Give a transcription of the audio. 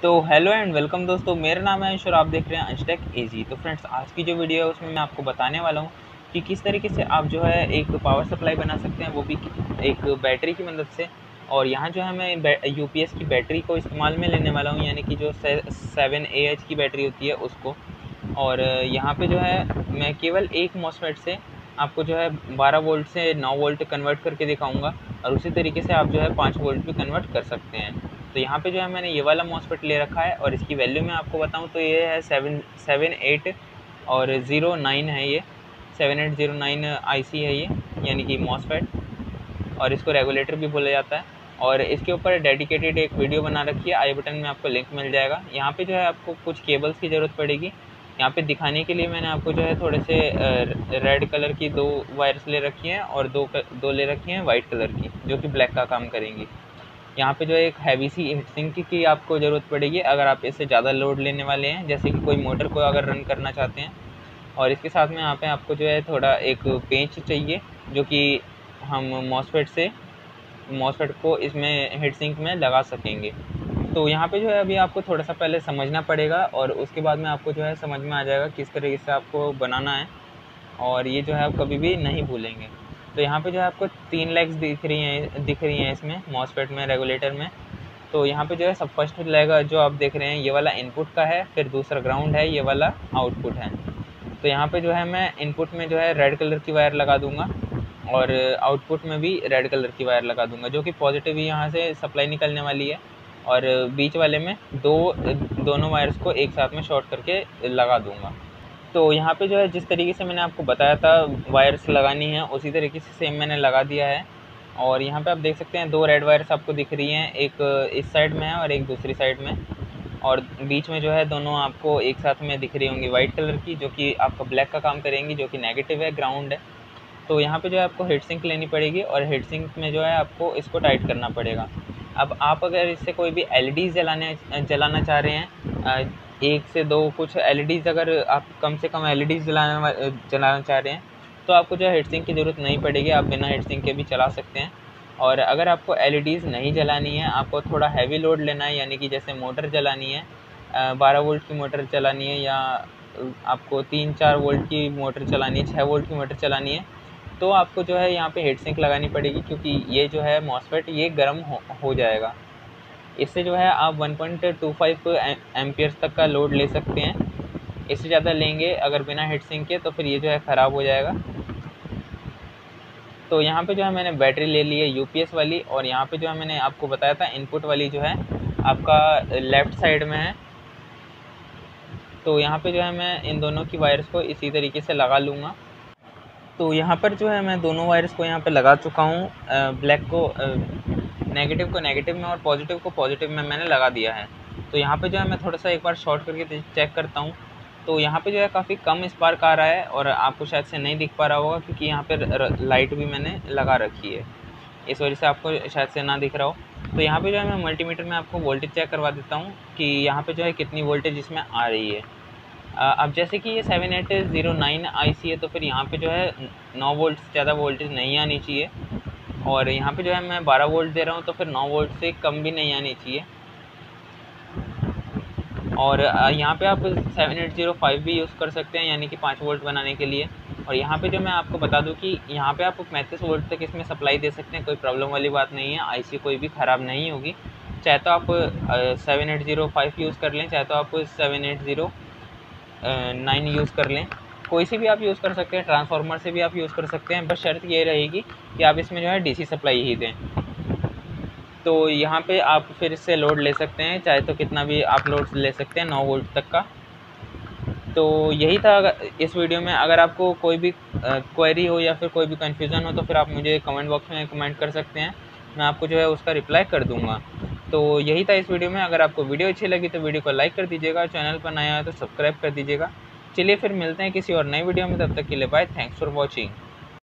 तो hello and welcome दोस्तों, मेरा नाम है अंश और आप देख रहे हैं अंश टेक एजी। तो फ्रेंड्स, आज की जो वीडियो है उसमें मैं आपको बताने वाला हूँ कि किस तरीके से आप जो है एक पावर सप्लाई बना सकते हैं, वो भी एक बैटरी की मदद से। और यहाँ जो है मैं यूपीएस की बैटरी को इस्तेमाल में लेने वाला हूँ, यानी कि जो 7AH की बैटरी होती है उसको। और यहाँ पे जो है मैं केवल एक मॉसफेट से आपको जो है 12 वोल्ट से 9 वोल्ट कन्वर्ट करके दिखाऊंगा, और उसी तरीके से आप जो है 5 वोल्ट भी कन्वर्ट कर सकते हैं। तो यहाँ पे जो है मैंने ये वाला मॉसफेट ले रखा है, और इसकी वैल्यू मैं आपको बताऊँ तो ये है 778 और 09 है। ये 7809 IC है ये, यानी कि मॉसफेट, और इसको रेगुलेटर भी बोला जाता है। और इसके ऊपर डेडिकेटेड एक वीडियो बना रखी है, आई बटन में आपको लिंक मिल जाएगा। यहाँ पे जो है आपको कुछ केबल्स की ज़रूरत पड़ेगी। यहाँ पे दिखाने के लिए मैंने आपको जो है थोड़े से रेड कलर की 2 वायर्स ले रखी हैं, और दो ले रखी हैं वाइट कलर की, जो कि ब्लैक का काम करेंगी। यहाँ पे जो है एक हैवी सी हीट सिंक की आपको ज़रूरत पड़ेगी, अगर आप इससे ज़्यादा लोड लेने वाले हैं, जैसे कि कोई मोटर को अगर रन करना चाहते हैं। और इसके साथ में यहाँ पे आपको जो है थोड़ा एक पेंच चाहिए, जो कि हम मॉसफेट को इसमें हीट सिंक में लगा सकेंगे। तो यहाँ पे जो है अभी आपको थोड़ा सा पहले समझना पड़ेगा, और उसके बाद में आपको जो है समझ में आ जाएगा किस तरीके से आपको बनाना है, और ये जो है आप कभी भी नहीं भूलेंगे। तो यहाँ पे जो है आपको 3 लेग्स दिख रही हैं इसमें मॉसफेट में, रेगुलेटर में। तो यहाँ पे जो है सब फर्स्ट लेग जो आप देख रहे हैं ये वाला इनपुट का है, फिर दूसरा ग्राउंड है, ये वाला आउटपुट है। तो यहाँ पे जो है मैं इनपुट में जो है रेड कलर की वायर लगा दूंगा, और आउटपुट में भी रेड कलर की वायर लगा दूंगा, जो कि पॉजिटिव ही यहाँ से सप्लाई निकलने वाली है। और बीच वाले में दोनों वायर्स को एक साथ में शॉर्ट करके लगा दूंगा। तो यहाँ पे जो है जिस तरीके से मैंने आपको बताया था वायर्स लगानी है, उसी तरीके से सेम मैंने लगा दिया है। और यहाँ पे आप देख सकते हैं 2 रेड वायर्स आपको दिख रही हैं, एक इस साइड में है और एक दूसरी साइड में। और बीच में जो है दोनों आपको एक साथ में दिख रही होंगी वाइट कलर की, जो कि आपका ब्लैक का काम करेंगी, जो कि नेगेटिव है, ग्राउंड है। तो यहाँ पे जो है आपको हीट सिंक लेनी पड़ेगी, और हीट सिंक में जो है आपको इसको टाइट करना पड़ेगा। अब आप अगर इससे कोई भी एलईडी जलाना चाह रहे हैं, 1 से 2 कुछ एलईडीज़, अगर आप कम से कम एलईडीज़ जलाना चाह रहे हैं, तो आपको जो है हीट सिंक की ज़रूरत नहीं पड़ेगी, आप बिना हीट सिंक के भी चला सकते हैं। और अगर आपको एलईडीज़ नहीं जलानी है, आपको थोड़ा हैवी लोड लेना है, यानी कि जैसे मोटर जलानी है, 12 वोल्ट की मोटर चलानी है, या आपको 3-4 वोल्ट की मोटर चलानी है, 6 वोल्ट की मोटर चलानी है, तो आपको जो है यहाँ पे हीट सिंक लगानी पड़ेगी, क्योंकि ये जो है मॉसफेट ये गर्म हो जाएगा। इससे जो है आप 1.25 एम्पियर्स तक का लोड ले सकते हैं। इससे ज़्यादा लेंगे अगर बिना हीट सिंक के, तो फिर ये जो है ख़राब हो जाएगा। तो यहाँ पे जो है मैंने बैटरी ले ली है यूपीएस वाली, और यहाँ पे जो है मैंने आपको बताया था इनपुट वाली जो है आपका लेफ़्ट साइड में है। तो यहाँ पे जो है मैं इन दोनों की वायर्स को इसी तरीके से लगा लूँगा। तो यहाँ पर जो है मैं दोनों वायर्स को यहाँ पे लगा चुका हूँ, ब्लैक को नेगेटिव को नेगेटिव में और पॉजिटिव को पॉजिटिव में मैंने लगा दिया है। तो यहाँ पे जो है मैं थोड़ा सा एक बार शॉर्ट करके चेक करता हूँ। तो यहाँ पे जो है काफ़ी कम स्पार्क आ रहा है, और आपको शायद से नहीं दिख पा रहा होगा, क्योंकि यहाँ पर लाइट भी मैंने लगा रखी है, इस वजह से आपको शायद से ना दिख रहा हो। तो यहाँ पे जो है मैं मल्टीमीटर में आपको वोल्टेज चेक करवा देता हूँ कि यहाँ पे जो है कितनी वोल्टेज इसमें आ रही है। अब जैसे कि ये 7809 IC है, तो फिर यहाँ पे जो है 9 वोल्ट से ज़्यादा वोल्टेज नहीं आनी चाहिए। और यहाँ पे जो है मैं 12 वोल्ट दे रहा हूँ, तो फिर 9 वोल्ट से कम भी नहीं आनी चाहिए। और यहाँ पे आप 7805 भी यूज़ कर सकते हैं, यानी कि 5 वोल्ट बनाने के लिए। और यहाँ पे जो मैं आपको बता दूँ कि यहाँ पे आप 35 वोल्ट तक इसमें सप्लाई दे सकते हैं, कोई प्रॉब्लम वाली बात नहीं है, IC कोई भी ख़राब नहीं होगी। चाहे तो आप 7805 यूज़ कर लें, चाहे तो आप 7809 यूज़ कर लें, कोई सी भी आप यूज़ कर सकते हैं, ट्रांसफार्मर से भी आप यूज़ कर सकते हैं। बस शर्त ये रहेगी कि आप इसमें जो है DC सप्लाई ही दें। तो यहाँ पे आप फिर इससे लोड ले सकते हैं, चाहे तो कितना भी आप लोड ले सकते हैं, 9 वोल्ट तक का। तो यही था इस वीडियो में। अगर आपको कोई भी क्वेरी हो या फिर कोई भी कन्फ्यूज़न हो, तो फिर आप मुझे कमेंट बॉक्स में कमेंट कर सकते हैं, मैं आपको जो है उसका रिप्लाई कर दूँगा। तो यही था इस वीडियो में। अगर आपको वीडियो अच्छी लगी तो वीडियो को लाइक कर दीजिएगा, चैनल पर नया है तो सब्सक्राइब कर दीजिएगा। चलिए फिर मिलते हैं किसी और नई वीडियो में, तब तक के लिए बाय, थैंक्स फॉर वॉचिंग।